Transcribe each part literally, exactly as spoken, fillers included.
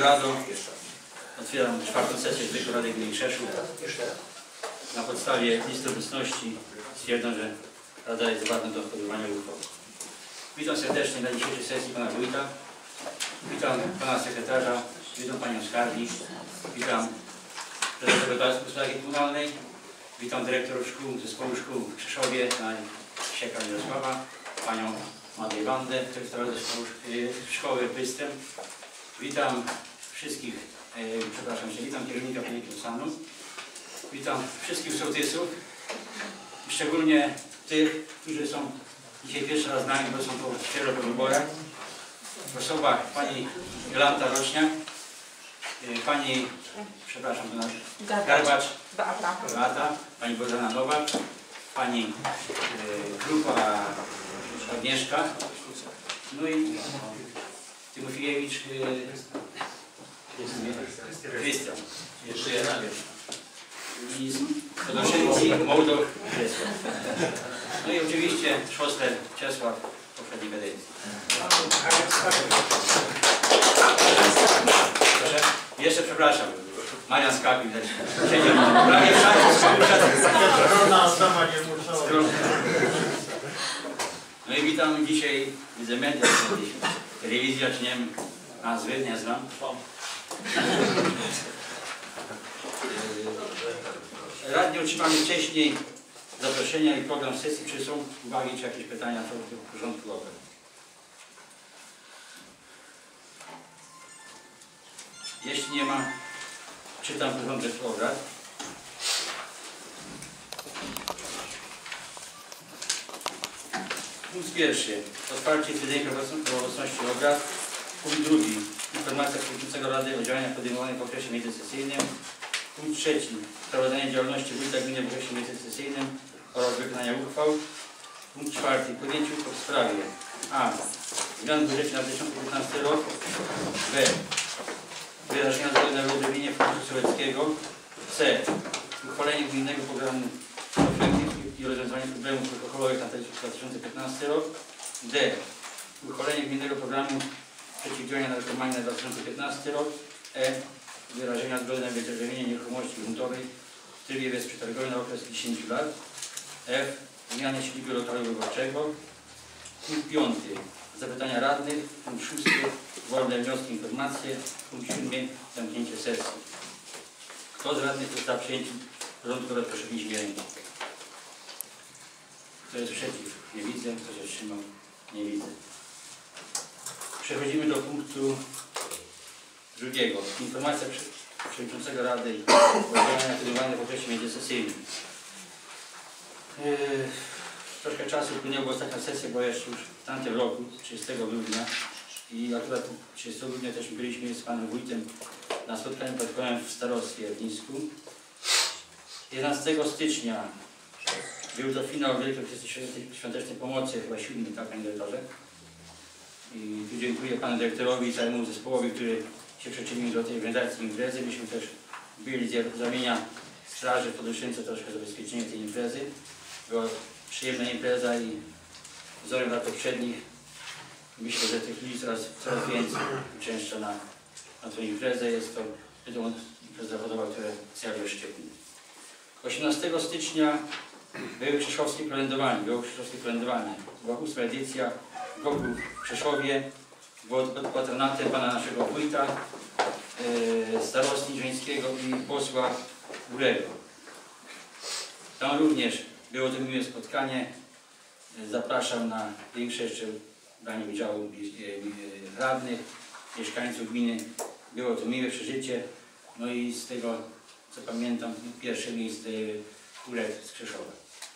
Rado. Otwieram czwartą sesję Zwykłej Rady Gminy Krzeszów. Na podstawie listy obecności stwierdzam, że Rada jest ważna do podejmowania uchwał. Witam serdecznie na dzisiejszej sesji pana wójta. Witam pana sekretarza, witam panią skarbnik, witam prezesa gospodarki komunalnej, witam dyrektorów szkół, zespołu szkół w Krzeszowie, pana Sieka Mirosława, panią Madej Wandę, dyrektora zespołu szkoły Pystem. Witam wszystkich, e, przepraszam się, witam kierownika Polityki Stanu, witam wszystkich sołtysów, szczególnie tych, którzy są dzisiaj pierwszy raz z nami, bo są to świeżo po wyborach. W osobach pani Jolanta Roczniak, pani, przepraszam, Garbacz, Beata, pani Bożena Nowak, pani e, Grupa Agnieszka, no i Tymofiewicz, e, Krystian, jeszcze jedna i z Podoszenki, Mołdow, Krystian. No i oczywiście Szoster, Czesław w poprzedniej kadencji. Proszę? Jeszcze przepraszam, Marian Skapin też siedział prawie w szafie. No i witam dzisiaj, widzę media, telewizja, czy nie wiem, nazwy, nie znam. Radni otrzymamy wcześniej zaproszenia i program sesji. Czy są uwagi, czy jakieś pytania co do porządku obrad? Jeśli nie ma, czytam porządek obrad. Punkt pierwszy. Otwarcie trydyka prawomocności obrad. Punkt drugi. Informacja przewodniczącego Rady o działaniach podejmowanych w okresie międzysesyjnym. Punkt trzeci. Prowadzenie działalności wójta gminy w okresie międzysesyjnym oraz wykonania uchwał. Punkt czwarty. Podjęcie uchwał w sprawie a. Zmian w budżecie na dwa tysiące piętnasty rok. b. Wyrażenia zgody na wyodrębnienie Funduszu Sołeckiego. C. Uchwalenie gminnego programu i rozwiązywanie problemów alkoholowych na dwa tysiące piętnasty rok. D. Uchwalenie gminnego programu przeciwdziałania narkomanii na dwa tysiące piętnasty rok. E. Wyrażenia zgody na wyodrębnienie nieruchomości gruntowej w trybie bezprzetargowym na okres dziesięciu lat. F. Zmiany siedziby lokalu wyborczego. Punkt piąty. Zapytania radnych. Punkt szósty. Wolne wnioski, informacje. Punkt siódmy. Zamknięcie sesji. Kto z radnych jest za przyjęciem porządku obrad, proszę podnieść rękę. Kto jest przeciw? Nie widzę. Kto się wstrzymał? Nie widzę. Przechodzimy do punktu drugiego. Informacja przewodniczącego Rady o działaniach podejmowanych w okresie międzysesyjnym. Yy, troszkę czasu upłynęło, bo ostatnia sesja była jeszcze już w tamtym roku, trzydziestego grudnia. I akurat trzydziestego grudnia też byliśmy z panem wójtem na spotkaniu partkowym w starostwie w Nisku. jedenastego stycznia był to finał Wielkiej Świątecznej Pomocy, chyba siódmy, tak, panie dyrektorze. I tu dziękuję panu dyrektorowi i całemu zespołowi, który się przyczynił do tej organizacji imprezy. Myśmy też byli z ramienia straży w Podoszynce troszkę zabezpieczenie tej imprezy. Była przyjemna impreza i wzorem lat poprzednich myślę, że tych ludzi coraz, coraz więcej uczęszcza na, na tę imprezę. Jest to impreza zawodowa, która cel szczytny. osiemnastego stycznia były krzeszowskie kolędowanie. Było krzeszowskie kolędowanie. Była ósma edycja w Gogu w Krzeszowie. Było pod patronatem pana naszego wójta, yy, starosty Żeńskiego i posła Górego. Tam również było to miłe spotkanie. Zapraszam na większe jeszcze branie udziału radnych, mieszkańców gminy. Było to miłe przeżycie. No i z tego, co pamiętam, pierwsze miejsce Górek z Krzeszowa.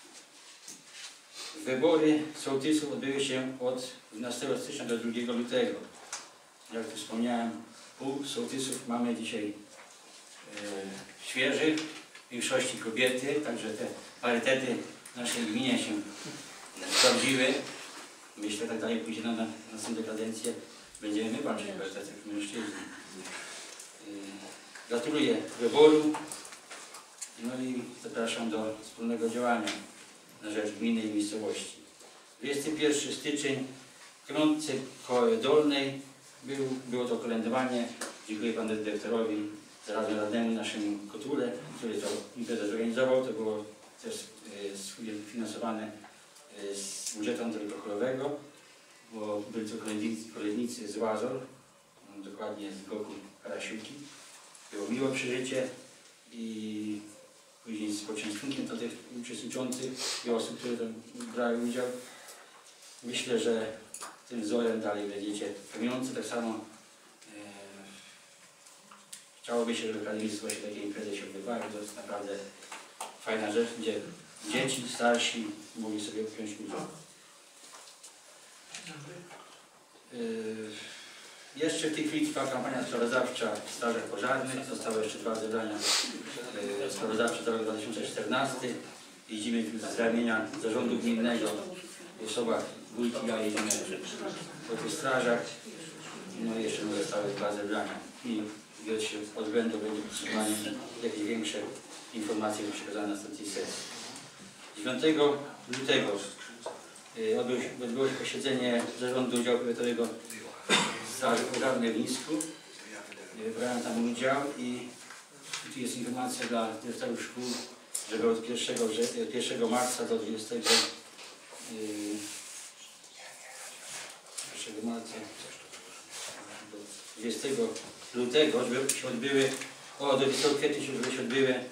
Wybory sołtysów odbyły się od dwunastego stycznia do drugiego lutego. Jak tu wspomniałem, pół sołtysów mamy dzisiaj e, świeżych, w większości kobiety, także te parytety w naszej gminie się sprawdziły. Myślę, tak dalej pójdzie na, na następną kadencję. Będziemy my walczyć o parytetach mężczyzn. E, gratuluję wyboru. No i zapraszam do wspólnego działania na rzecz gminy i miejscowości. dwudziestego pierwszego stycznia w Krątce Dolnej był, było to kolędowanie Dziękuję panu dyrektorowi, zarazem radnemu naszemu Kotule, który to imprezę zorganizował. To było też sfinansowane z budżetu antyalkoholowego, bo byli to kolędnicy z Łazor, dokładnie z bloku Karasiuki. Było miłe przeżycie i później z poczęstunkiem dla tych uczestniczących i osób, które tam brały udział. Myślę, że tym wzorem dalej będziecie pełniący. Tak samo e, chciałoby się, żeby w Akademictwie się takie imprezy się odbywały. To jest naprawdę fajna rzecz, gdzie dzieci, starsi mogli sobie wziąć udział. E, Jeszcze w tej chwili trwa kampania sprawozdawcza w strażach pożarnych. Zostały jeszcze dwa zebrania e, sprawozdawcze za rok dwa tysiące czternasty. Jeździmy tu z ramienia zarządu gminnego w osobach wójki, ja jedziemy po tych strażach. No i jeszcze zostały dwa zebrania. I widać się od względu będzie potrzebowanie jakieś większe informacje przekazane na stacji sesji. dziewiątego lutego e, odbyło się, odbyło się posiedzenie zarządu Oddziału Powiatowego Straży Pożarnej w Nisku. Brałem tam udział i tu jest informacja dla dyrektorów szkół, żeby od pierwszego marca do dwudziestego marca do dwudziestego lutego żeby się odbyły, o do dwudziestego kwietnia żeby się odbyły yy,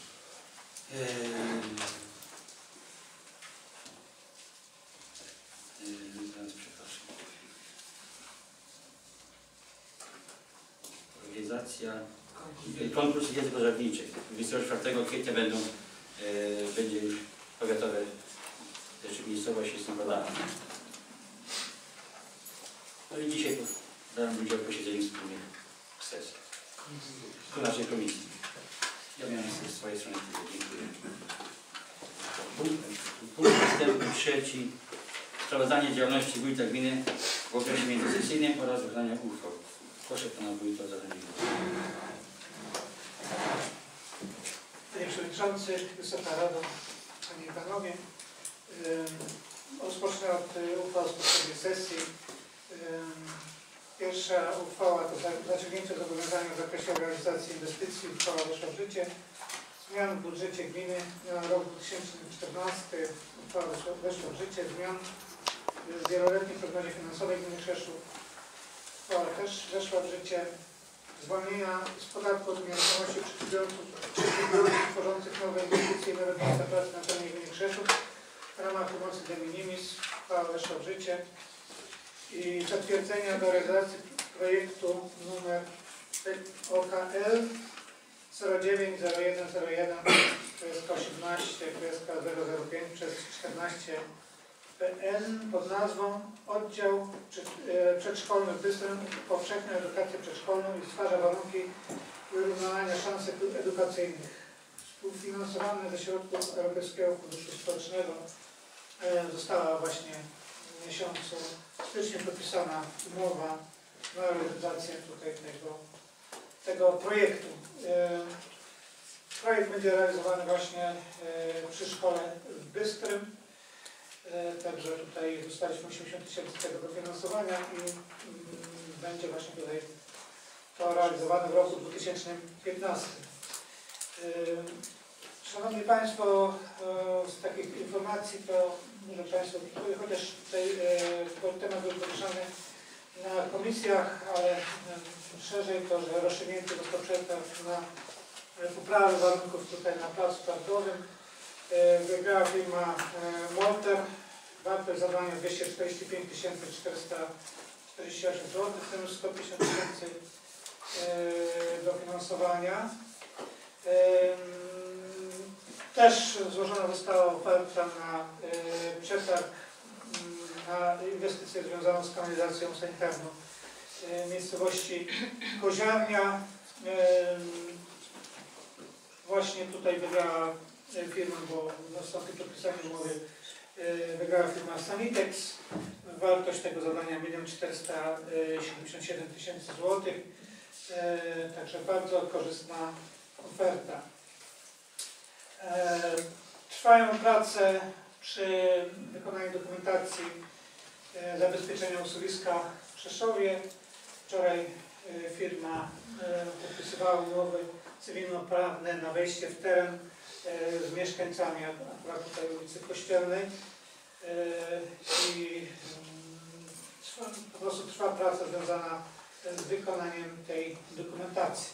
Organizacja, konkurs wiedzy pożarniczej. dwudziestego czwartego kwietnia będą, e, będzie już powiatowe, też miejscowość jest napadana. No i dzisiaj brałem udział w posiedzeniu wspólnych sesji w naszej komisji. Ja miałem z swojej strony tyle. Dziękuję. Punkt, punkt następny, trzeci. Sprawozdanie działalności wójta gminy w okresie międzysesyjnym oraz wykonania uchwał. Proszę pana wójta o zabranie głosu. Panie Przewodniczący, Wysoka Rado, Panie i Panowie. Rozpocznę od uchwał z poprzedniej sesji. Pierwsza uchwała to zaciągnięcie zobowiązania w zakresie realizacji inwestycji. Uchwała weszła w życie. Zmian w budżecie gminy na rok dwa tysiące czternasty. Uchwała weszła w życie. Zmian w wieloletniej prognozie finansowej gminy Krzeszów. Uchwała też weszła w życie. Zwolnienia z podatku od nieruchomości przedsiębiorców tworzących nowe inwestycje i nowe miejsca pracy na terenie gminy Krzeszów w ramach pomocy de minimis. Uchwała weszła w życie. I zatwierdzenia do realizacji projektu numer O K L zero dziewięć zero jeden zero jeden osiemnaście zero zero pięć przez czternaście P N pod nazwą Oddział Przedszkolny w Bystrym, Powszechną Edukację Przedszkolną i stwarza warunki wyrównywania szans edukacyjnych. Współfinansowane ze środków Europejskiego Funduszu Społecznego została właśnie w miesiącu styczniu podpisana umowa na realizację tutaj tego, tego projektu. Projekt będzie realizowany właśnie przy szkole w Bystrym. Także tutaj dostaliśmy osiemdziesiąt tysięcy tego dofinansowania i będzie właśnie tutaj to realizowane w roku dwa tysiące piętnastym. Szanowni Państwo, z takich informacji to może Państwo, chociaż tutaj temat był poruszany na komisjach, ale szerzej to, że rozstrzygnięcie został przetarg na poprawę warunków tutaj na placu targowym. Wygrała firma Molter. Wartość zadania dwieście czterdzieści pięć tysięcy czterysta czterdzieści osiem złotych, w tym sto pięćdziesiąt tysięcy dofinansowania. Też złożona została oferta na przetarg na inwestycję związaną z kanalizacją sanitarną miejscowości Koziarnia. Właśnie tutaj wygrała firma, bo nastąpi podpisanie umowy, wygrała firma Sanitex. Wartość tego zadania milion czterysta siedemdziesiąt siedem tysięcy złotych. Także bardzo korzystna oferta. Trwają prace przy wykonaniu dokumentacji zabezpieczenia usuwiska w Krzeszowie. Wczoraj firma podpisywała umowy cywilnoprawne na wejście w teren z mieszkańcami, akurat tutaj ulicy Kościelnej. I trwa, po prostu trwa praca związana z wykonaniem tej dokumentacji.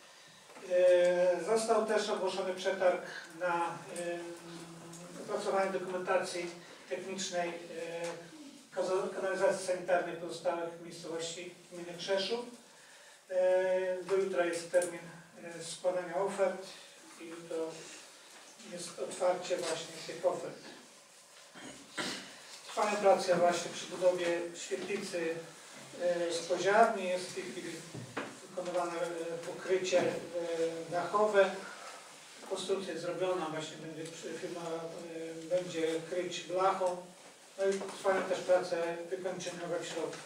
Został też ogłoszony przetarg na opracowanie dokumentacji technicznej kanalizacji sanitarnej pozostałych miejscowości gminy Krzeszów. Do jutra jest termin składania ofert i jutro jest otwarcie właśnie tych ofert. Trwają prace właśnie przy budowie świetlicy z poziarni. Jest w tej chwili wykonywane pokrycie dachowe. Konstrukcja jest zrobiona, właśnie będzie, firma będzie kryć blachą. No i trwają też prace wykończeniowe w środku.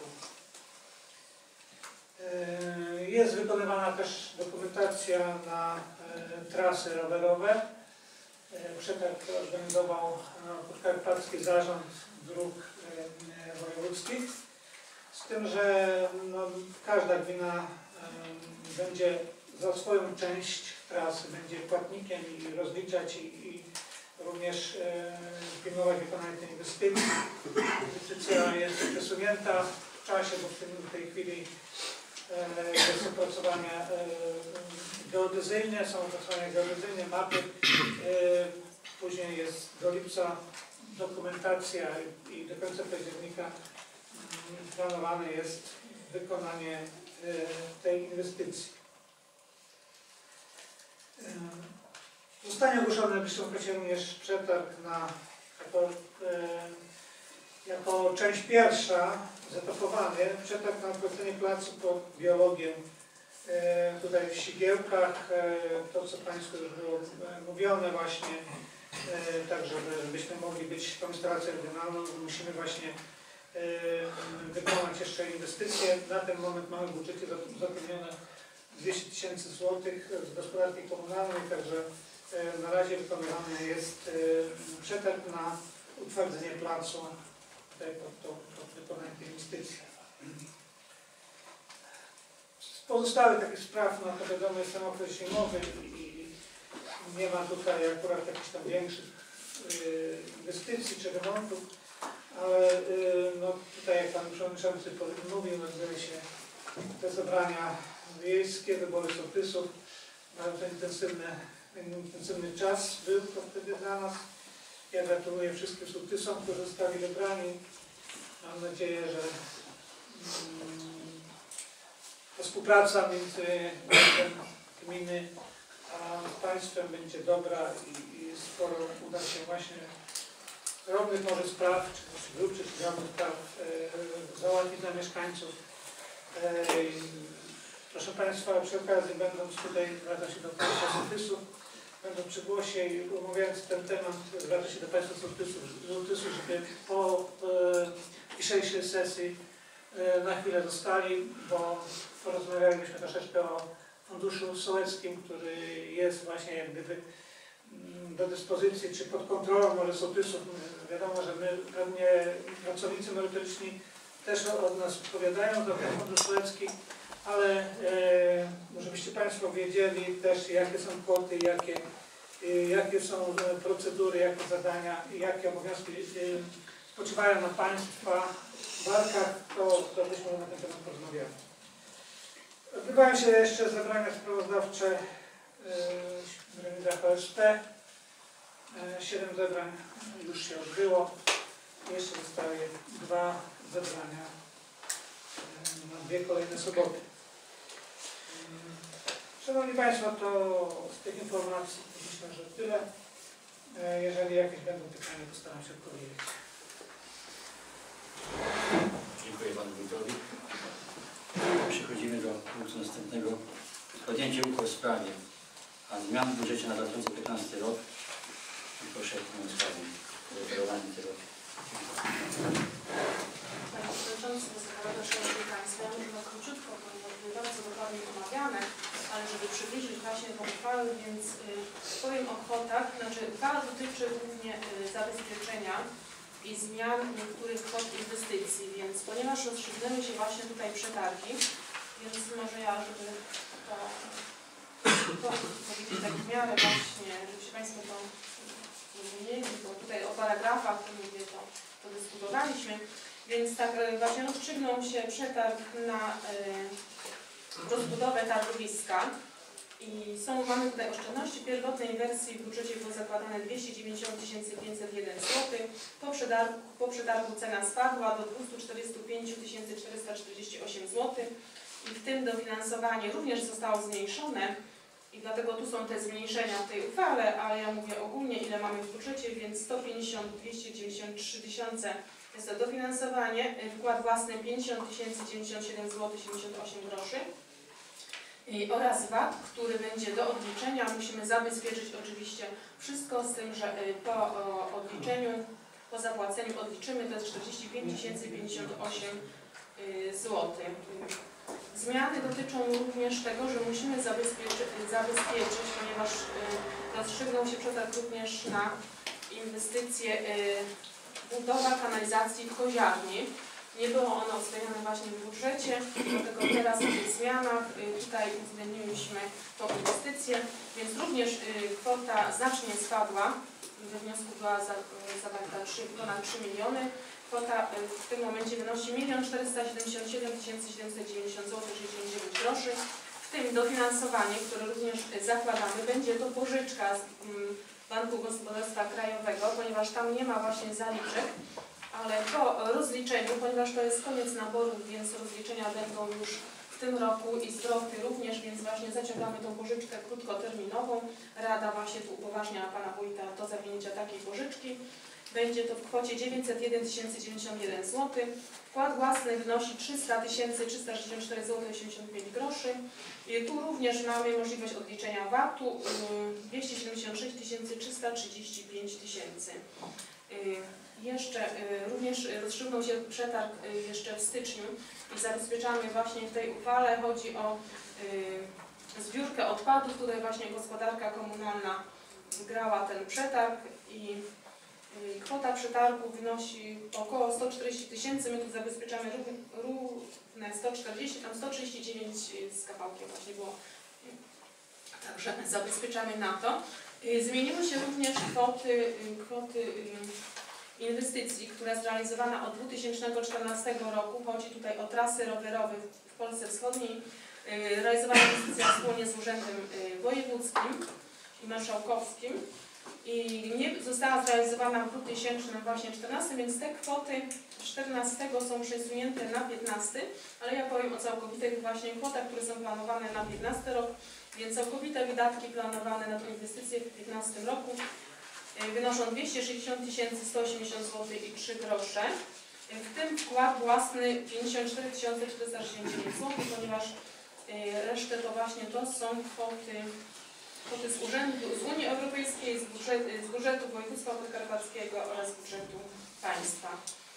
Jest wykonywana też dokumentacja na trasy rowerowe. Przetarg organizował Podkarpacki Zarząd Dróg Wojewódzkich. Z tym, że no, każda gmina będzie za swoją część trasy będzie płatnikiem i rozliczać i, i również pilnować wykonania tej inwestycji. Inwestycja jest przesunięta w czasie, bo w, tym, w tej chwili jest opracowania geodezyjne, są opracowania geodezyjne, mapy. Później jest do lipca dokumentacja i do końca października planowane jest wykonanie tej inwestycji. Zostanie ogłoszony w najbliższym okresie również przetarg na, jako, jako część pierwsza, zatopowany, przetarg na opłacenie placu pod biologię tutaj w Sigiełkach. To, co Państwu już było mówione właśnie, tak żeby, żebyśmy mogli być tą instalacją regionalną, musimy właśnie wykonać jeszcze inwestycje. Na ten moment mamy w budżecie zapewnione dwieście tysięcy złotych z gospodarki komunalnej, także na razie wykonywany jest przetarg na utwardzenie placu tutaj pod, to, pod wykonanie tej inwestycji. Z pozostałych takich spraw, no to wiadomo, jest ten okres zimowy i nie ma tutaj akurat jakichś tam większych inwestycji czy remontów, ale no, tutaj jak Pan Przewodniczący mówił, odbyły się te zebrania wiejskie, wybory sołtysów. Bardzo intensywny, intensywny czas był to wtedy dla nas. Ja gratuluję wszystkim sołtysom, którzy zostali wybrani. Mam nadzieję, że ta współpraca między gminy a państwem będzie dobra i, i sporo uda się właśnie drobnych może spraw, czy grubszych, czy drobnych spraw e, załatwić dla mieszkańców. E, proszę Państwa, przy okazji będąc tutaj, zwracam się do Państwa sołtysów, będąc przy głosie i omawiając ten temat, zwracam się do Państwa sołtysów, sołtysów żeby po e, dzisiejszej sesji e, na chwilę zostali, bo porozmawialiśmy troszeczkę o funduszu sołeckim, który jest właśnie jak gdyby do dyspozycji, czy pod kontrolą może sołtysów. Wiadomo, że my pewnie pracownicy merytoryczni też od nas odpowiadają za ten fundusz sołecki, ale e, żebyście Państwo wiedzieli też, jakie są kwoty, jakie, e, jakie są procedury, jakie zadania i jakie obowiązki e, spoczywają na Państwa barkach, to, to byśmy na ten temat porozmawiali. Odbywają się jeszcze zebrania sprawozdawcze w gremidach O S P. Siedem zebrań już się odbyło. Jeszcze zostały dwa zebrania na dwie kolejne soboty. Szanowni Państwo, to z tych informacji myślę, że tyle. Jeżeli jakieś będą pytania, postaram się odpowiedzieć. Dziękuję Panu Wójtowi. Przechodzimy do punktu następnego. Podjęcie uchwał w sprawie a zmian w budżecie na dwa tysiące piętnasty rok. I proszę Panią Skarbę o referowanie tego. Panie Przewodniczący, Wysoka Rado, Szanowni Państwo, ja mówię króciutko, bo były bardzo dokładnie omawiane, ale żeby przybliżyć właśnie tę uchwałę, więc y, powiem o kwotach. Znaczy uchwała dotyczy głównie y, zabezpieczenia i zmian niektórych kwot inwestycji, więc ponieważ rozstrzygnęły się właśnie tutaj przetargi, Więc może ja, żeby to, to powiedzieć tak w miarę właśnie, żebyście Państwo to zrozumieli, bo tutaj o paragrafach, to mówię, to, to dyskutowaliśmy. Więc tak właśnie rozstrzygnął się przetarg na y, rozbudowę targowiska. I są, mamy tutaj oszczędności. W pierwotnej wersji w budżecie było zakładane dwieście dziewięćdziesiąt tysięcy pięćset jeden złotych. Po przetargu, po przetargu cena spadła do dwieście czterdzieści pięć tysięcy czterysta czterdzieści osiem złotych. I w tym dofinansowanie również zostało zmniejszone. I dlatego tu są te zmniejszenia w tej uchwale, ale ja mówię ogólnie, ile mamy w budżecie, więc sto pięćdziesiąt dwieście dziewięćdziesiąt trzy tysiące jest to dofinansowanie. Wkład własny pięćdziesiąt tysięcy dziewięćdziesiąt siedem złotych siedemdziesiąt osiem groszy. I oraz V A T, który będzie do odliczenia. Musimy zabezpieczyć oczywiście wszystko z tym, że po odliczeniu, po zapłaceniu odliczymy, to jest czterdzieści pięć tysięcy pięćdziesiąt osiem złotych. Zmiany dotyczą również tego, że musimy zabezpieczyć, zabezpieczyć ponieważ rozstrzygnął się przetarg również na inwestycje budowa kanalizacji w Koziarni. Nie było ono uwzględnione właśnie w budżecie, dlatego teraz w tych zmianach tutaj uwzględniliśmy tą inwestycję, więc również kwota znacznie spadła. We wniosku była zawarta ponad trzy miliony. Kwota w tym momencie wynosi jeden czterysta siedemdziesiąt siedem tysięcy siedemset dziewięćdziesiąt złotych sześćdziesiąt dziewięć groszy. W tym dofinansowanie, które również zakładamy, będzie to pożyczka z Banku Gospodarstwa Krajowego, ponieważ tam nie ma właśnie zaliczek. Ale po rozliczeniu, ponieważ to jest koniec naborów, więc rozliczenia będą już w tym roku i zwroty również, więc właśnie zaciągamy tą pożyczkę krótkoterminową. Rada właśnie tu upoważnia Pana Wójta do zawinięcia takiej pożyczki. Będzie to w kwocie dziewięćset jeden tysięcy dziewięćdziesiąt jeden złotych. Wkład własny wynosi trzysta tysięcy trzysta sześćdziesiąt cztery złotych osiemdziesiąt pięć groszy. I tu również mamy możliwość odliczenia V A T-u dwieście siedemdziesiąt sześć tysięcy trzysta trzydzieści pięć tysięcy. Jeszcze y, również rozstrzygnął się przetarg y, jeszcze w styczniu i zabezpieczamy właśnie w tej uchwale. Chodzi o y, zbiórkę odpadów. Tutaj właśnie gospodarka komunalna wygrała ten przetarg i y, kwota przetargu wynosi około sto czterdzieści tysięcy. My tu zabezpieczamy równe sto czterdzieści, tam sto trzydzieści dziewięć z kawałkiem właśnie było. Także zabezpieczamy na to. Y, zmieniły się również kwoty, y, kwoty y, inwestycji, która jest realizowana od dwa tysiące czternastego roku. Chodzi tutaj o trasy rowerowe w Polsce Wschodniej. Realizowana inwestycja wspólnie z Urzędem Wojewódzkim i Marszałkowskim. I nie została zrealizowana w dwa tysiące czternastym, więc te kwoty czternastego są przesunięte na piętnasty, ale ja powiem o całkowitych właśnie kwotach, które są planowane na piętnasty rok, więc całkowite wydatki planowane na tę inwestycję w piętnastym roku wynoszą dwieście sześćdziesiąt tysięcy sto osiemdziesiąt złotych i trzy grosze. W tym wkład własny pięćdziesiąt cztery tysiące czterysta sześćdziesiąt dziewięć złotych, ponieważ resztę to właśnie to są kwoty, kwoty z urzędu, z Unii Europejskiej, z budżetu, z budżetu województwa podkarpackiego oraz budżetu państwa.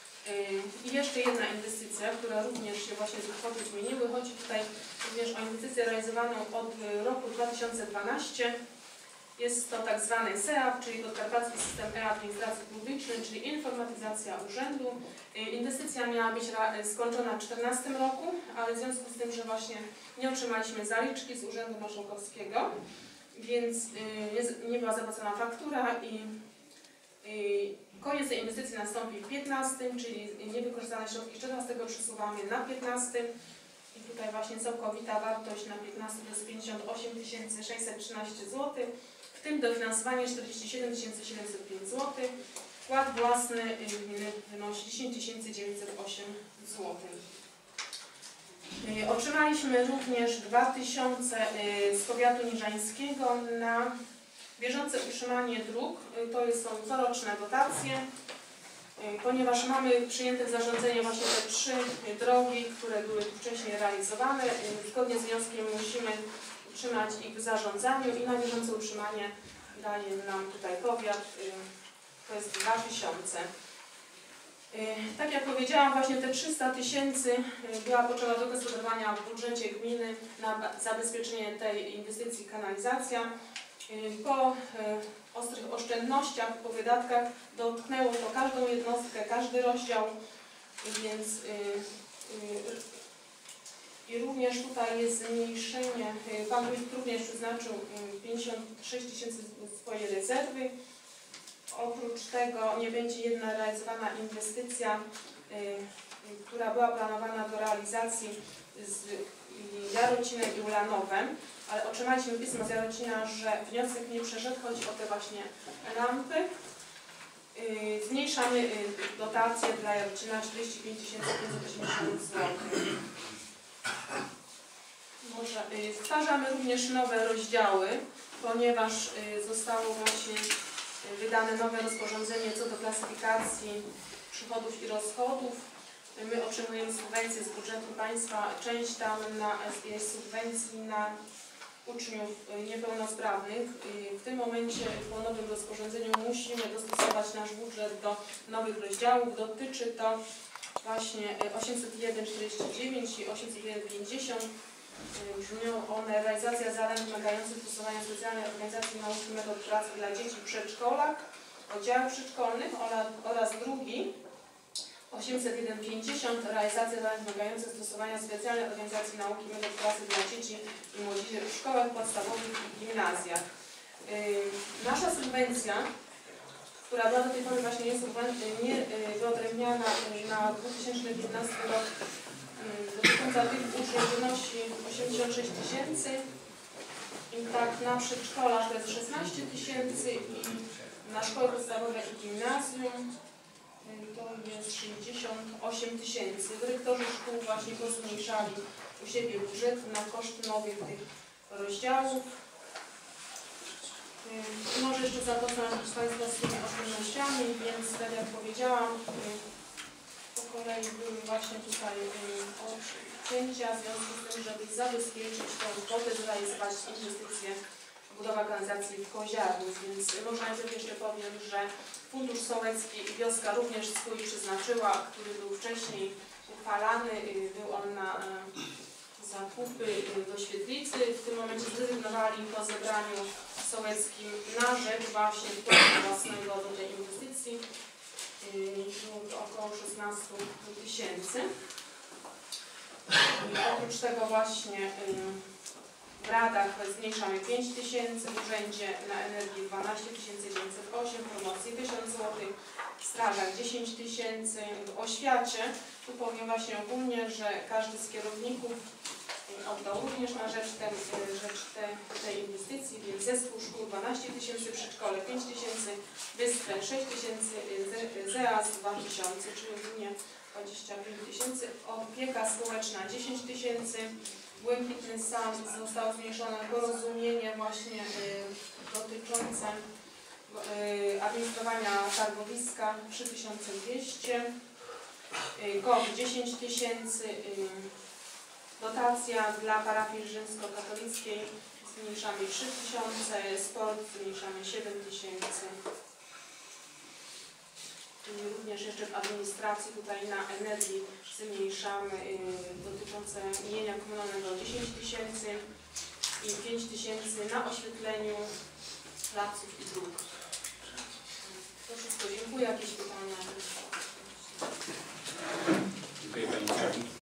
I jeszcze jedna inwestycja, która również się właśnie te kwoty zmieniły. Chodzi tutaj również o inwestycję realizowaną od roku dwa tysiące dwunastego. Jest to tak zwany S E A P, czyli Podkarpacki System E-Administracji Publicznej, czyli informatyzacja urzędu. Inwestycja miała być skończona w dwa tysiące czternastym roku, ale w związku z tym, że właśnie nie otrzymaliśmy zaliczki z Urzędu Marszałkowskiego, więc nie była zapłacona faktura i koniec tej inwestycji nastąpi w piętnastym, czyli niewykorzystane środki z czternastego przesuwamy na piętnasty. I tutaj właśnie całkowita wartość na piętnasty to jest pięćdziesiąt osiem tysięcy sześćset trzynaście złotych, w tym dofinansowanie czterdzieści siedem tysięcy siedemset pięć złotych. Wkład własny wynosi dziesięć tysięcy dziewięćset osiem złotych. Otrzymaliśmy również dwa tysiące z powiatu niżańskiego na bieżące utrzymanie dróg. To są coroczne dotacje, ponieważ mamy przyjęte w zarządzenie właśnie te trzy drogi, które były wcześniej realizowane. Zgodnie z wnioskiem musimy utrzymać ich w zarządzaniu i na bieżące utrzymanie daje nam tutaj powiat, to jest dwa tysiące. Tak jak powiedziałam, właśnie te trzysta tysięcy była potrzeba dogospodarowania w budżecie gminy na zabezpieczenie tej inwestycji kanalizacja. Po ostrych oszczędnościach, po wydatkach dotknęło to każdą jednostkę, każdy rozdział, więc I również tutaj jest zmniejszenie, Pan Wójt również przeznaczył pięćdziesiąt sześć tysięcy swojej rezerwy. Oprócz tego nie będzie jedna realizowana inwestycja, która była planowana do realizacji z Jarocinem i Ulanowem, ale otrzymaliśmy pismo z Jarocina, że wniosek nie przeszedł, chodzi o te właśnie lampy. Zmniejszamy dotację dla Jarocina czterdzieści pięć tysięcy pięćset osiemdziesiąt złotych. Może, stwarzamy również nowe rozdziały, ponieważ zostało właśnie wydane nowe rozporządzenie co do klasyfikacji przychodów i rozchodów. My otrzymujemy subwencje z budżetu państwa, część tam na, jest subwencji na uczniów niepełnosprawnych. W tym momencie po nowym rozporządzeniu musimy dostosować nasz budżet do nowych rozdziałów. Dotyczy to właśnie osiemset jeden czterdzieści dziewięć i osiemset jeden pięćdziesiąt. Brzmią one: realizacja zadań wymagających stosowania specjalnej organizacji nauki metod pracy dla dzieci w przedszkolach, oddziałach przedszkolnych oraz, oraz drugi osiemset jeden pięćdziesiąt realizacja zadań wymagających stosowania specjalnej organizacji nauki metod pracy dla dzieci i młodzieży w szkołach podstawowych i gimnazjach. Yy, nasza subwencja, która była do tej pory właśnie nie wyodrębniana na dwa tysiące piętnasty rok, dotycząca tych uczniów wynosi osiemdziesiąt sześć tysięcy i tak na przedszkolach to jest szesnaście tysięcy i na szkoły podstawowe i gimnazjum to jest sześćdziesiąt osiem tysięcy. Dyrektorzy szkół właśnie pozmniejszali u siebie budżet na koszt nowych tych rozdziałów. Może jeszcze zapoznam Państwa z tymi oszczędnościami, więc tak jak powiedziałam, po kolei były właśnie tutaj cięcia w związku z tym, żeby zabezpieczyć tą kwotę, zrealizować inwestycje budowa kanalizacji w Koziarzu. Więc może najpierw jeszcze powiem, że Fundusz Sołecki i wioska również swój przeznaczyła, który był wcześniej uchwalany. Był on na zakupy do świetlicy. W tym momencie zrezygnowali po zebraniu sołeckim na rzecz właśnie wkładu własnego do tej inwestycji. Było to około szesnaście tysięcy. Oprócz tego właśnie w radach zmniejszamy pięć tysięcy, w urzędzie na energię dwanaście tysięcy pięćset osiem, promocji tysiąc złotych, w strażach dziesięć tysięcy, w oświacie. Tu powiem właśnie ogólnie, że każdy z kierowników oddał również na rzecz, ten, rzecz te, tej inwestycji, więc zespół szkół dwanaście tysięcy, przedszkole pięć tysięcy, Bystre sześć tysięcy, ZEAS dwa tysiące, czyli ogólnie dwadzieścia pięć tysięcy, opieka społeczna dziesięć tysięcy, Błękitny Sam zostało zmniejszone porozumienie właśnie y, dotyczące y, administrowania targowiska trzy tysiące dwieście, y, K O W dziesięć tysięcy, y, dotacja dla parafii rzymskokatolickiej zmniejszamy trzy tysiące, sport zmniejszamy siedem tysięcy. Również jeszcze w administracji tutaj na energii zmniejszamy y, dotyczące mienia komunalnego dziesięć tysięcy i pięć tysięcy na oświetleniu placów i dróg. To wszystko. Dziękuję. Jakieś pytania? Dziękuję Pani.